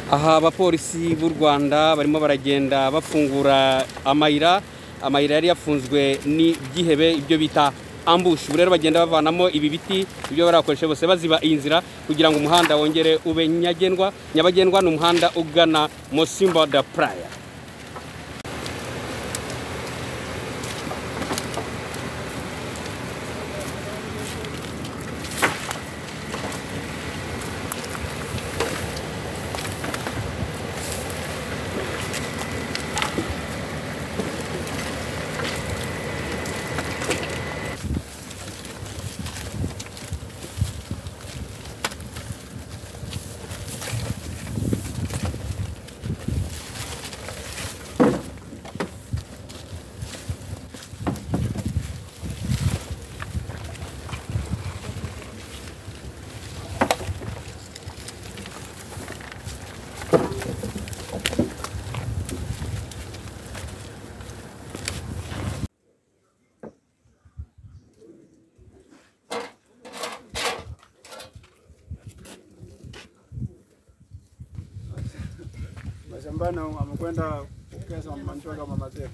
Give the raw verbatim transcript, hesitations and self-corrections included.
Aha abapolisi b'u Rwanda barimo baragenda bafungura amayira amayira yari yafunzwe ni byihebe ibyo bita ambush. Rero bagenda bavanamo ibi biti ibyo barakoresha bose baziba inzira kugira ngo umuhanda wongere ube nyagendwa nyabagendwa n'umuhanda ugana Mosimbo da Praia. Mashambani amekwenda kukesa manchoga mama zetu.